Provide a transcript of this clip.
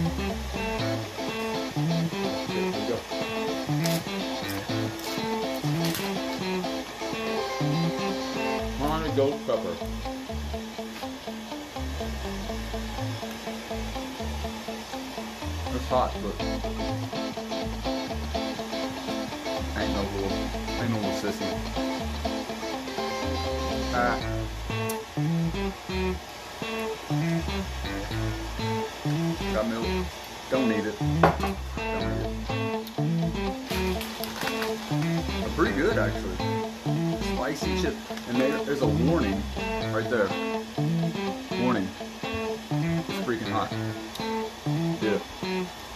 Here we go. On a ghost pepper. It's hot, but ain't no little sissy. Got milk. Don't need it. Don't need it. They're pretty good, actually. Spicy chip. And there's a warning right there. Warning. It's freaking hot. Yeah.